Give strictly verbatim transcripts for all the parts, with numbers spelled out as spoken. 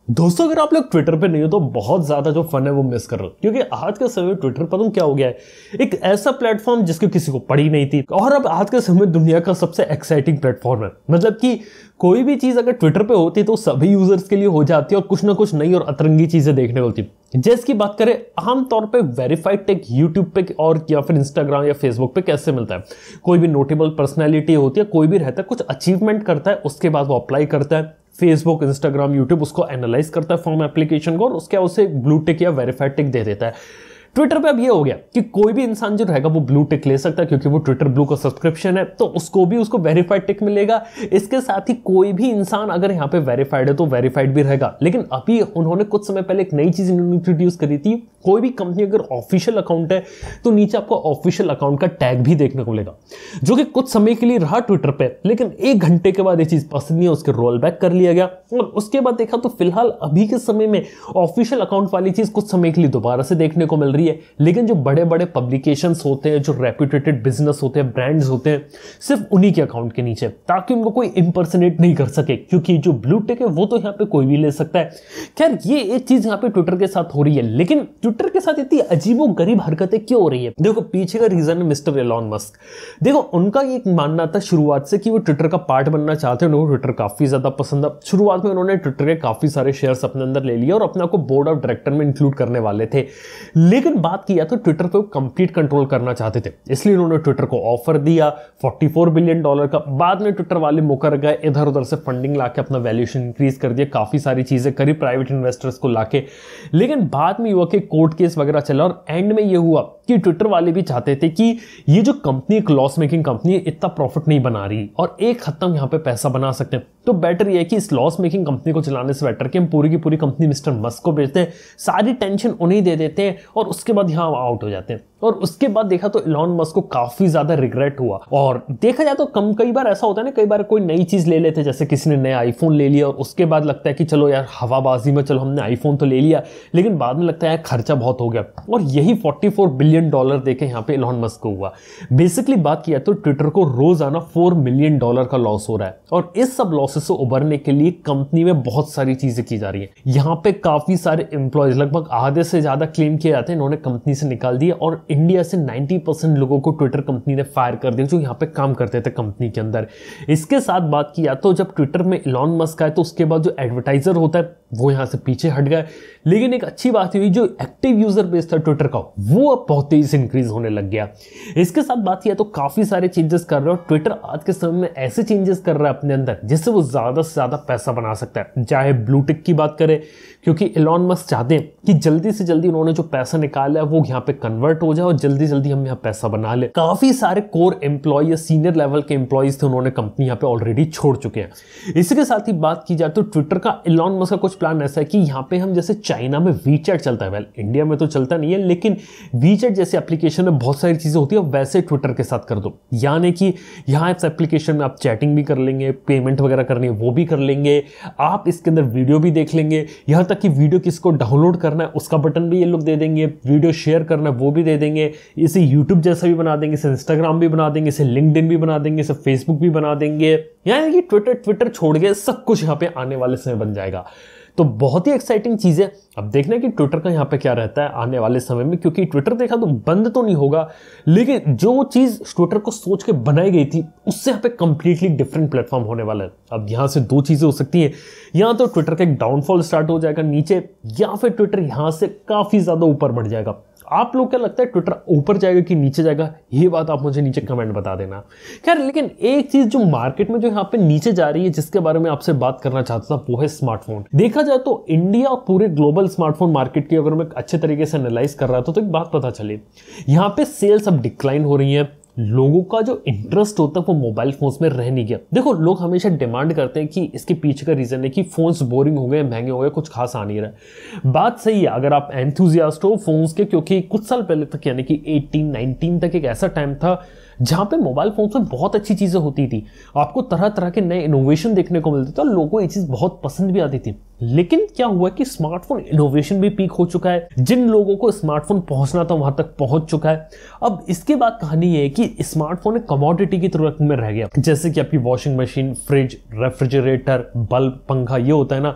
दोस्तों अगर आप लोग ट्विटर पे नहीं हो तो बहुत ज्यादा जो फन है वो मिस कर रहे हो, क्योंकि आज के समय में ट्विटर पता क्या हो गया है, एक ऐसा प्लेटफॉर्म जिसको किसी को पड़ी नहीं थी और अब आज के समय दुनिया का सबसे एक्साइटिंग प्लेटफॉर्म है। मतलब कि कोई भी चीज अगर ट्विटर पे होती तो सभी यूजर्स के लिए हो जाती है और कुछ ना कुछ नई और अतरंगी चीजें देखने को मिलती। जैसे की बात करें आमतौर पे वेरीफाइड टेक यूट्यूब पे और या फिर इंस्टाग्राम या फेसबुक पे कैसे मिलता है, कोई भी नोटेबल पर्सनैलिटी होती है, कोई भी रहता है, कुछ अचीवमेंट करता है, उसके बाद वो अप्लाई करता है, फेसबुक इंस्टाग्राम यूट्यूब उसको एनालाइज करता है फॉर्म एप्लीकेशन को और उसके उसे ब्लू टिक या वेरीफाइड टिक दे देता है। ट्विटर पे अब ये हो गया कि कोई भी इंसान जो रहेगा वो ब्लू टिक ले सकता है, क्योंकि वो ट्विटर ब्लू का सब्सक्रिप्शन है तो उसको भी उसको वेरीफाइड टिक मिलेगा। इसके साथ ही कोई भी इंसान अगर यहाँ पे वेरीफाइड है तो वेरीफाइड भी रहेगा। लेकिन अभी उन्होंने कुछ समय पहले एक नई चीज इंट्रोड्यूस करी थी, कोई भी कंपनी अगर ऑफिशियल अकाउंट है तो नीचे आपको ऑफिशियल अकाउंट का टैग भी देखने को मिलेगा, जो कि कुछ समय के लिए रहा ट्विटर पे, लेकिन एक घंटे के बाद ये चीज पसंद नहीं है, उसके रोल बैक कर लिया गया। और उसके बाद देखा तो फिलहाल अभी के समय में ऑफिशियल अकाउंट वाली चीज कुछ समय के लिए दोबारा से देखने को मिल रही है। लेकिन जो बड़े बड़े पब्लिकेशंस होते हैं, जो रेप्यूटेटेड बिजनेस होते हैं, ब्रांड्स होते हैं, सिर्फ उन्हीं के अकाउंट के नीचे, ताकि उनको कोई इंपर्सनेट नहीं कर सके, क्योंकि जो ब्लू टिक है वो तो यहाँ पे कोई भी ले सकता है। खैर ये एक चीज यहाँ पे ट्विटर के साथ हो रही है, लेकिन ट्विटर के साथ इतनी अजीबो गरीब हरकतें क्यों हो रही है? देखो पीछे का रीजन है मिस्टर एलॉन मस्क। देखो उनका एक मानना था शुरुआत से कि वो ट्विटर का पार्ट बनना चाहते हैं, उनको ट्विटर काफी ज्यादा पसंद है। शुरुआत में उन्होंने ट्विटर के काफी सारे शेयर्स अपने अंदर ले लिए और अपने को बोर्ड ऑफ डायरेक्टर में इंक्लूड करने वाले थे, लेकिन बात किया तो ट्विटर पे वो कंप्लीट कंट्रोल करना चाहते थे, इसलिए उन्होंने ट्विटर को ऑफर दिया चौवालीस बिलियन डॉलर का। बाद में ट्विटर वाले मुकर गए, इधर उधर से फंडिंग लाके अपना वैल्यूएशन इंक्रीज कर दिया, काफी सारी चीजें करी प्राइवेट इन्वेस्टर्स को लाके। लेकिन बाद में युवा के कोर्ट केस वगैरह चला और एंड में ये हुआ कि ट्विटर वाले भी चाहते थे कि ये जो कंपनी एक लॉस मेकिंग कंपनी है, इतना प्रॉफिट नहीं बना रही और एक हद तक यहां पे पैसा बना सकते हैं, तो बेटर ये है कि इस लॉस मेकिंग कंपनी को चलाने से बेटर कि हम पूरी की पूरी कंपनी मिस्टर मस्क को बेचते हैं, सारी टेंशन उन्हें दे देते हैं और उसके बाद यहां आउट हो जाते हैं। और उसके बाद देखा तो एलॉन मस्क को काफी ज्यादा रिग्रेट हुआ। और देखा जाए तो कम कई बार ऐसा होता है ना, कई बार कोई नई चीज ले लेते, जैसे किसी ने नया आईफोन ले लिया और उसके बाद लगता है कि चलो यार हवाबाजी में चलो हमने आईफोन तो ले लिया, लेकिन बाद में लगता है खर्चा बहुत हो गया। और यही चौवालीस बिलियन डॉलर देके यहाँ पे एलॉन मस्क को हुआ। बेसिकली बात किया तो ट्विटर को रोजाना फोर मिलियन डॉलर का लॉस हो रहा है और इस सब लॉसेस से उबरने के लिए कंपनी में बहुत सारी चीजें की जा रही है। यहाँ पे काफी सारे एम्प्लॉयज, लगभग आधे से ज्यादा क्लेम किए जाते हैं, इन्होंने कंपनी से निकाल दिया और इंडिया से नब्बे परसेंट लोगों को ट्विटर कंपनी ने फायर कर दिया जो यहाँ पे काम करते थे कंपनी के अंदर। इसके साथ बात किया तो जब ट्विटर में एलॉन मस्क आए तो उसके बाद जो एडवर्टाइजर होता है वो यहाँ से पीछे हट गए। लेकिन एक अच्छी बात हुई, जो एक्टिव यूजर बेस था ट्विटर का वो अब बहुत तेजी से इंक्रीज होने लग गया। इसके साथ बात किया तो काफी सारे चेंजेस कर रहे हो ट्विटर आज के समय में, ऐसे चेंजेस कर रहा है अपने अंदर जिससे वो ज्यादा से ज्यादा पैसा बना सकता है। चाहे ब्लू टिक की बात करें, क्योंकि एलॉन मस्क चाहते हैं कि जल्दी से जल्दी उन्होंने जो पैसा निकाला है वो यहाँ पे कन्वर्ट हो जाए और जल्दी जल्दी हम यहाँ पैसा बना ले। काफी सारे कोर एम्प्लॉय या सीनियर लेवल के एम्प्लॉयज थे, उन्होंने कंपनी यहाँ पे ऑलरेडी छोड़ चुके हैं। इसके साथ ही बात की जाए तो ट्विटर का एलॉन मस्क का कुछ प्लान ऐसा है कि यहाँ पे हम, जैसे चाइना में वीचैट चलता है, वेल इंडिया में तो चलता नहीं है, लेकिन वीचैट जैसे एप्लीकेशन में बहुत सारी चीजें होती है, वैसे ट्विटर के साथ कर दो। यानी कि यहाँ इस एप्लीकेशन में आप चैटिंग भी कर लेंगे, पेमेंट वगैरह करनी है वो भी कर लेंगे, आप इसके अंदर वीडियो भी देख लेंगे, यहाँ तक कि वीडियो किसको डाउनलोड करना है उसका बटन भी ये लोग दे देंगे, वीडियो शेयर करना है वो भी दे देंगे, इसे यूट्यूब जैसा भी बना देंगे, इसे इंस्टाग्राम भी बना देंगे, इसे लिंक्डइन भी बना देंगे, इसे फेसबुक भी बना देंगे। यानी कि ट्विटर ट्विटर छोड़ के सब कुछ यहाँ पे आने वाले समय बन जाएगा। तो बहुत ही एक्साइटिंग चीज है। अब देखना है कि ट्विटर का यहाँ पे क्या रहता है आने वाले समय में, क्योंकि ट्विटर देखा तो बंद तो नहीं होगा, लेकिन जो चीज ट्विटर को सोच के बनाई गई थी उससे यहाँ पे कंप्लीटली डिफरेंट प्लेटफॉर्म होने वाला है। अब यहाँ से दो चीजें हो सकती हैं, या तो ट्विटर का एक डाउनफॉल स्टार्ट हो जाएगा नीचे, या फिर ट्विटर यहाँ से काफी ज्यादा ऊपर बढ़ जाएगा। आप लोग क्या लगता है, ट्विटर ऊपर जाएगा कि नीचे जाएगा? ये बात आप मुझे नीचे कमेंट बता देना। खैर, लेकिन एक चीज जो मार्केट में जो यहाँ पे नीचे जा रही है, जिसके बारे में आपसे बात करना चाहता था, वो है स्मार्टफोन। देखा जाए तो इंडिया और पूरे ग्लोबल स्मार्टफोन मार्केट की अगर मैं अच्छे तरीके से एनालाइज कर रहा था तो एक बात पता चली, यहाँ पे सेल्स अब डिक्लाइन हो रही है। लोगों का जो इंटरेस्ट होता है वो मोबाइल फोन्स में रह नहीं गया। देखो लोग हमेशा डिमांड करते हैं कि इसके पीछे का रीजन है कि फोन्स बोरिंग हो गए, महंगे हो गए, कुछ खास आ नहीं रहा। बात सही है अगर आप एंथुजियास्ट हो फोन्स के, क्योंकि कुछ साल पहले तक यानी कि अठारह उन्नीस तक एक ऐसा टाइम था जहां पे मोबाइल फोन्स में बहुत अच्छी चीजें होती थी, आपको तरह तरह के नए इनोवेशन देखने को मिलते थे और लोगों को ये चीज बहुत पसंद भी आती थी। लेकिन क्या हुआ कि स्मार्टफोन इनोवेशन भी पीक हो चुका है, जिन लोगों को स्मार्टफोन पहुंचना था वहां तक पहुंच चुका है। अब इसके बाद कहानी ये है कि स्मार्टफोन एक कमोडिटी की तरह में रह गया, जैसे कि आपकी washing machine, fridge, refrigerator, bulb, पंखा, ये होता है ना,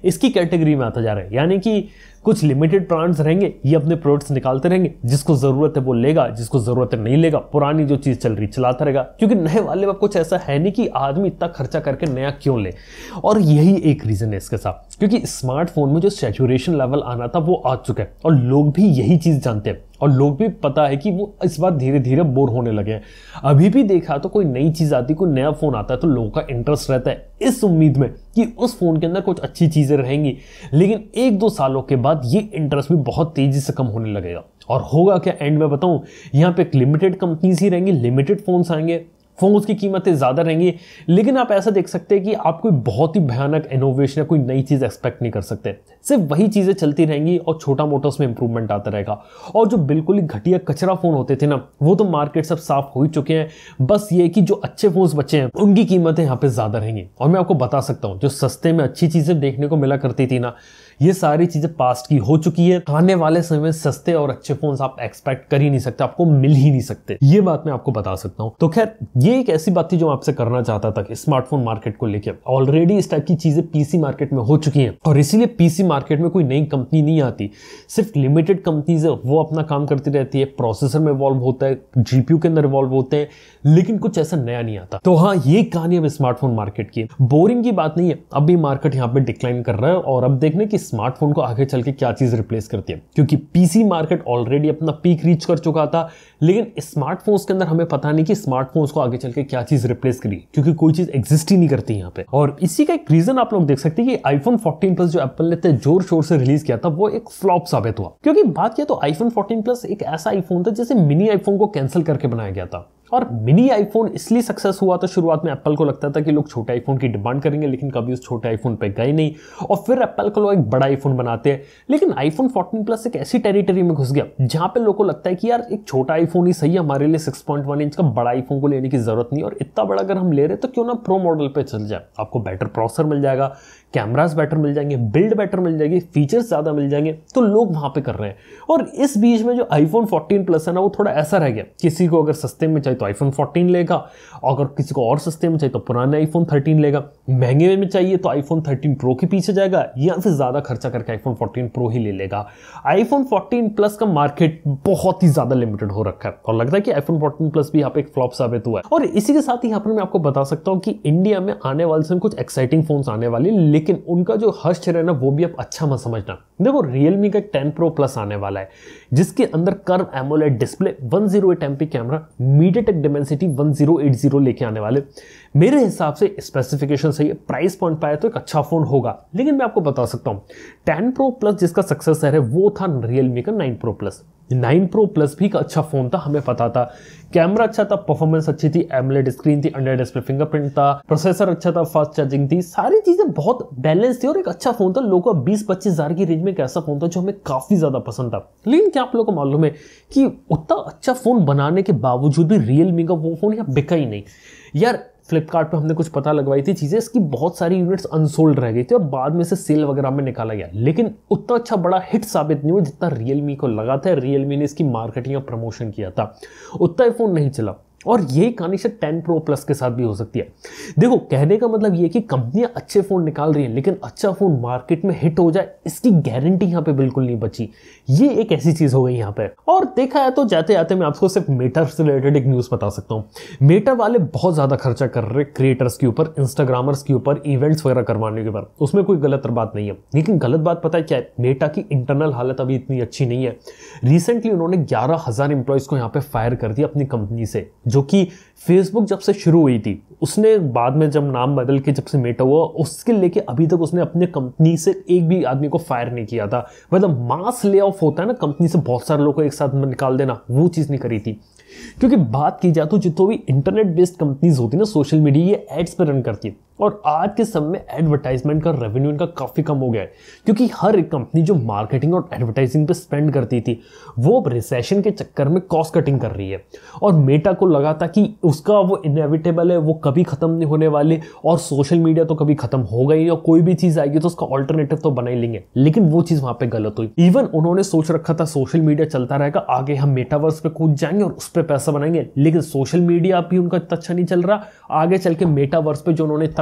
इसकी कैटेगरी में आता जा रहा है। यानी कि कुछ लिमिटेड ब्रांड्स रहेंगे, ये अपने प्रोडक्ट्स निकालते रहेंगे, जिसको जरूरत है वो लेगा, जिसको जरूरत है नहीं लेगा, पुरानी जो चीज चल रही चलाता रहेगा। क्योंकि नए वाले में कुछ ऐसा है नहीं कि आदमी इतना खर्चा करके नया क्यों ले। और यही एक रीजन है इसके साथ, क्योंकि स्मार्टफोन में जो सैचुरेशन लेवल आना था वो आ चुका है और लोग भी यही चीज जानते हैं और लोग भी पता है कि वो इस बार धीरे धीरे बोर होने लगे हैं। अभी भी देखा तो कोई नई चीज आती, कोई नया फोन आता है तो लोगों का इंटरेस्ट रहता है इस उम्मीद में कि उस फोन के अंदर कुछ अच्छी चीजें रहेंगी। लेकिन एक दो सालों के बाद ये इंटरेस्ट भी बहुत तेजी से कम होने लगेगा। और होगा क्या एंड में बताऊं, यहाँ पे लिमिटेड कंपनीज ही रहेंगी, लिमिटेड फोन्स आएंगे, फोन्स की कीमतें ज्यादा रहेंगी। लेकिन आप ऐसा देख सकते हैं कि आप कोई बहुत ही भयानक इनोवेशन या कोई नई चीज एक्सपेक्ट नहीं कर सकते। सिर्फ वही चीजें चलती रहेंगी और छोटा मोटा उसमें इंप्रूवमेंट आता रहेगा। और जो बिल्कुल ही घटिया कचरा फोन होते थे ना, वो तो मार्केट सब साफ हो ही चुके हैं। बस ये कि जो अच्छे फोन्स बचे हैं उनकी कीमतें यहाँ पे ज्यादा रहेंगी। और मैं आपको बता सकता हूँ, जो सस्ते में अच्छी चीजें देखने को मिला करती थी ना, ये सारी चीजें पास्ट की हो चुकी है। आने वाले समय में सस्ते और अच्छे फोन्स आप एक्सपेक्ट कर ही नहीं सकते, आपको मिल ही नहीं सकते। ये बात मैं आपको बता सकता हूं। तो खैर, ये एक ऐसी बात थी जो मैं आपसे करना चाहता था स्मार्टफोन मार्केट को लेकर। ऑलरेडी इस टाइप की चीजें पीसी मार्केट में हो चुकी हैं और इसीलिए पीसी मार्केट में कोई नई कंपनी नहीं आती, सिर्फ लिमिटेड कंपनीज है, वो अपना काम करती रहती है। प्रोसेसर में इवॉल्व होता है, जीपीयू के अंदर इवॉल्व होते हैं, लेकिन कुछ ऐसा नया नहीं आता। तो हाँ, ये कहानी अब स्मार्टफोन मार्केट की। बोरिंग की बात नहीं है, अब भी मार्केट यहाँ पे डिक्लाइन कर रहा है और अब देखने की स्मार्टफोन को आगे चल के क्या चीज रिप्लेस करती है। क्योंकि पीसी मार्केट ऑलरेडी अपना पीक रीच कर चुका था, लेकिन स्मार्टफोन्स के अंदर हमें पता नहीं कि स्मार्टफोन्स को आगे चल के क्या चीज रिप्लेस करी, क्योंकि कोई चीज एग्जिस्ट ही नहीं करती यहाँ पे। और इसी का एक रीजन आप लोग देख सकते हैं कि आईफोन फोर्टीन प्लस जो एप्पल ने जोर शोर से रिलीज किया था, वो एक फ्लॉप साबित हुआ। क्योंकि बात किया तो आईफोन फोर्टीन प्लस एक ऐसा आईफोन था जैसे मिनी आईफोन को कैंसिल करके बनाया गया था। और मिनी आईफोन इसलिए सक्सेस हुआ तो शुरुआत में एप्पल को लगता था कि लोग छोटे आईफोन की डिमांड करेंगे, लेकिन कभी उस छोटे आईफोन पे गए नहीं और फिर एप्पल को लोग एक बड़ा आईफोन बनाते हैं। लेकिन आईफोन फोर्टीन प्लस एक ऐसी टेरिटरी में घुस गया जहां पे लोगों को लगता है कि यार एक छोटा आईफोन ही सही है हमारे लिए, सिक्स पॉइंट वन इंच का बड़ा आईफोन को लेने की जरूरत नहीं। और इतना बड़ा अगर हम ले रहे तो क्यों ना प्रो मॉडल पे चल जाए, आपको बेटर प्रोसेसर मिल जाएगा, कैमरास बेटर मिल जाएंगे, बिल्ड बेटर मिल जाएगी, फीचर्स ज्यादा मिल जाएंगे, तो लोग वहां पे कर रहे हैं। और इस बीच में जो आईफोन फोर्टीन प्लस है ना, वो थोड़ा ऐसा रह गया, किसी को अगर सस्ते में चाहिए तो आईफोन फोर्टीन लेगा, अगर किसी को और सस्ते में चाहिए तो पुराना आईफोन थर्टीन लेगा, महंगे में चाहिए तो आईफोन थर्टीन प्रो के पीछे जाएगा या फिर ज्यादा खर्चा करके आईफोन फोर्टीन प्रो ही ले लेगा। आईफोन फोर्टीन प्लस का मार्केट बहुत ही ज्यादा लिमिटेड हो रखा है और लगता है कि आईफोन फोर्टीन प्लस भी यहाँ पे एक फ्लॉप साबित हुआ है। और इसी के साथ ही यहाँ पर मैं आपको बता सकता हूँ कि इंडिया में आने वाले समय कुछ एक्साइटिंग फोन्स आने वाले, लेकिन उनका जो हर्ष है ना, वो भी अब अच्छा मत समझना। देखो, Realme का टेन प्रो प्लस आने वाला है जिसके अंदर curve AMOLED display, one zero eight MP camera, MediaTek Dimensity one zero eight zero लेके आने वाले। मेरे हिसाब से स्पेसिफिकेशन सही है, प्राइस पॉइंट पाए तो एक अच्छा फोन होगा। लेकिन मैं आपको बता सकता हूं, टेन प्रो प्लस जिसका सक्सेसर है वो था Realme का nine pro plus. Nine pro plus भी का अच्छा फोन था, हमें पता था, कैमरा अच्छा था, परफॉर्मेंस अच्छी थी, एमोलेड स्क्रीन थी, अंडर डिस्प्ले फिंगरप्रिंट था, प्रोसेसर अच्छा था, फास्ट चार्जिंग थी, सारी चीजें बहुत बैलेंस थी और एक अच्छा फोन था। लोगों को बीस पच्चीस हजार की रेंज में एक ऐसा फोन था जो हमें काफी ज्यादा पसंद था। लेकिन क्या आप लोगों को मालूम है कि उतना अच्छा फोन बनाने के बावजूद भी Realme का वो फोन यहाँ बिका ही नहीं। यार, फ्लिपकार्ट पे हमने कुछ पता लगवाई थी चीजें, इसकी बहुत सारी यूनिट्स अनसोल्ड रह गई थी और बाद में से सेल वगैरह में निकाला गया, लेकिन उतना अच्छा बड़ा हिट साबित नहीं हुआ जितना Realme को लगा था। Realme ने इसकी मार्केटिंग और प्रमोशन किया था, उतना फोन नहीं चला। और ये कहानी से टेन प्रो प्लस के साथ भी हो सकती है। देखो, कहने का मतलब ये कि कंपनियां अच्छे फोन निकाल रही हैं, लेकिन अच्छा फोन मार्केट में हिट हो जाए इसकी गारंटी यहाँ पे बिल्कुल नहीं बची। ये एक ऐसी चीज हो गई यहाँ पे। और देखा है तो जाते जाते मैं आपको सिर्फ मेटा से रिलेटेड एक न्यूज बता सकता हूँ। मेटा वाले बहुत ज्यादा खर्चा कर रहे क्रिएटर्स के ऊपर, इंस्टाग्रामर्स के ऊपर, इवेंट्स वगैरह करवाने के ऊपर, उसमें कोई गलत बात नहीं है। लेकिन गलत बात पता है क्या है, मेटा की इंटरनल हालत अभी इतनी अच्छी नहीं है। रिसेंटली उन्होंने ग्यारह हजार इंप्लॉयज को यहाँ पे फायर कर दिया अपनी कंपनी से, जो कि फेसबुक जब से शुरू हुई थी, उसने बाद में जब नाम बदल के जब से मेटा हुआ, उसके लेके अभी तक उसने अपने कंपनी से एक भी आदमी को फायर नहीं किया था। मतलब मास ले ऑफ होता है ना कंपनी से, बहुत सारे लोगों को एक साथ निकाल देना, वो चीज नहीं करी थी। क्योंकि बात की जाए तो जितनी भी इंटरनेट बेस्ड कंपनीज होती है ना, सोशल मीडिया, ये एड्स पे रन करती है और आज के समय में एडवर्टाइजमेंट का रेवेन्यू इनका काफी कम हो गया है। क्योंकि हर एक कंपनी जो मार्केटिंग और एडवर्टाइजिंग पे स्पेंड करती थी, वो अब रिसेशन के चक्कर में कॉस्ट कटिंग कर रही है। और मेटा को लगा था कि उसका वो इनएविटेबल है, वो कभी खत्म नहीं होने वाली, और सोशल मीडिया तो कभी खत्म होगा ही, और कोई भी चीज आएगी तो उसका ऑल्टरनेटिव तो बना ही लेंगे। लेकिन वो चीज वहां पे गलत हुई। इवन उन्होंने सोच रखा था सोशल मीडिया चलता रहेगा, आगे हम मेटावर्स पे कूद जाएंगे और उस पर पैसा बनाएंगे, लेकिन सोशल मीडिया भी उनका इतना अच्छा नहीं चल रहा। आगे चल के मेटावर्स पे जो उन्होंने इतना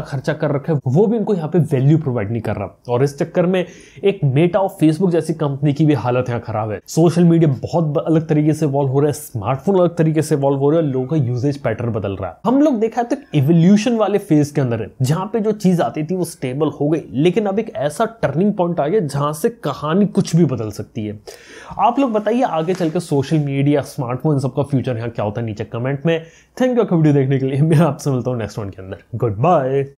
खर्चा कर रखा है वो भी इनको यहाँ पे वैल्यू प्रोवाइड नहीं कर रहा। और इस चक्कर में एक मेटा और फेसबुक जैसी कंपनी की भी हालत यहाँ खराब है। सोशल मीडिया बहुत अलग तरीके से इवॉल्व हो रहा है, स्मार्टफोन अलग तरीके से इवॉल्व हो रहा है, लोगों का यूजेज पैटर्न बदल रहा है। हम लोग देखा है तो इवोल्यूशन वाले फेज के अंदर है, जहां पे जो चीज आती थी वो स्टेबल हो गई, लेकिन अब एक ऐसा टर्निंग पॉइंट आ गया जहां से कहानी कुछ भी बदल सकती है। आप लोग बताइए आगे चलकर सोशल मीडिया, स्मार्टफोन, सबका फ्यूचर यहाँ क्या होता है नीचे कमेंट में। थैंक यू वीडियो देखने के लिए। मैं आपसे मिलता हूँ नेक्स्ट वन के अंदर। Good bye.